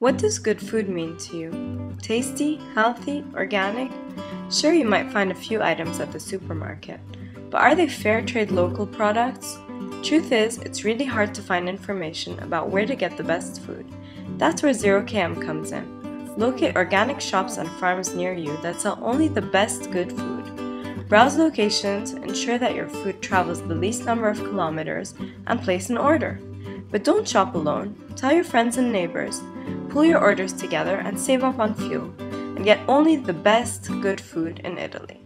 What does good food mean to you? Tasty, healthy, organic? Sure, you might find a few items at the supermarket, but are they fair trade local products? Truth is, it's really hard to find information about where to get the best food. That's where 0KM comes in. Locate organic shops and farms near you that sell only the best good food. Browse locations, ensure that your food travels the least number of kilometers, and place an order. But don't shop alone. Tell your friends and neighbors. Pool your orders together and save up on fuel, and get only the best good food in Italy.